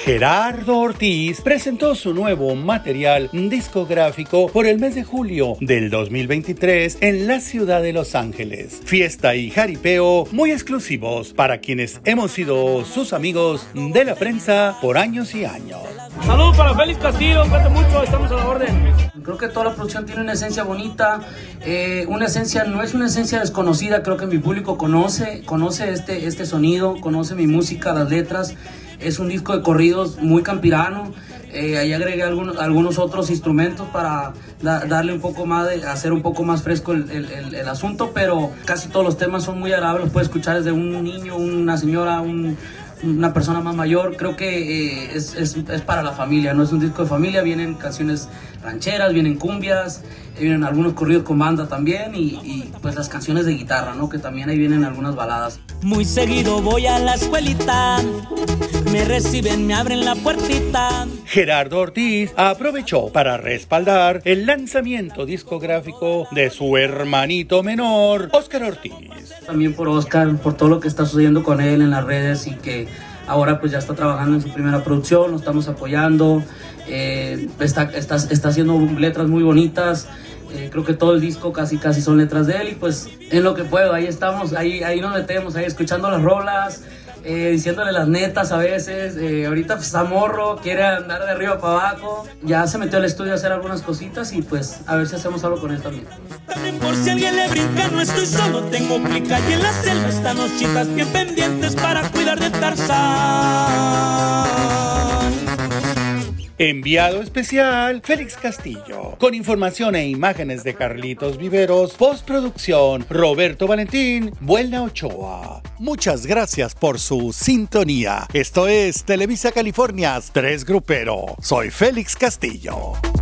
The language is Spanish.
Gerardo Ortiz presentó su nuevo material discográfico por el mes de julio del 2023 en la ciudad de Los Ángeles. Fiesta y jaripeo muy exclusivos para quienes hemos sido sus amigos de la prensa por años y años. Saludos para Félix Castillo, cuente mucho, estamos a la orden. Creo que toda la producción tiene una esencia bonita, una esencia, no es una esencia desconocida. Creo que mi público conoce este sonido, conoce mi música, las letras. Es un disco de corridos muy campirano. Ahí agregué algunos otros instrumentos para darle un poco más, hacer un poco más fresco el asunto, pero casi todos los temas son muy agradables. Los puedes escuchar desde un niño, una señora, una persona más mayor. Creo que es para la familia, no es un disco de familia. Vienen canciones rancheras, vienen cumbias, vienen algunos corridos con banda también y pues las canciones de guitarra, ¿no? Que también ahí vienen algunas baladas. Muy seguido voy a la escuelita, me reciben, me abren la puertita. Gerardo Ortiz aprovechó para respaldar el lanzamiento discográfico de su hermanito menor, Óscar Ortiz. También por Óscar, por todo lo que está sucediendo con él en las redes y que ahora pues ya está trabajando en su primera producción, lo estamos apoyando, está haciendo letras muy bonitas. Creo que todo el disco casi son letras de él y pues en lo que puedo, ahí estamos, ahí nos metemos, ahí escuchando las rolas, diciéndole las netas a veces. Ahorita pues está morro, quiere andar de arriba para abajo, ya se metió al estudio a hacer algunas cositas y pues a ver si hacemos algo con él también. Por si alguien le brinca, no estoy solo, tengo clica y en la selva están los chicas bien pendientes para cuidar de Tarzán. Enviado especial, Félix Castillo. Con información e imágenes de Carlitos Viveros. Postproducción, Roberto Valentín, Buelna Ochoa. Muchas gracias por su sintonía. Esto es Televisa California's Tres Grupero. Soy Félix Castillo.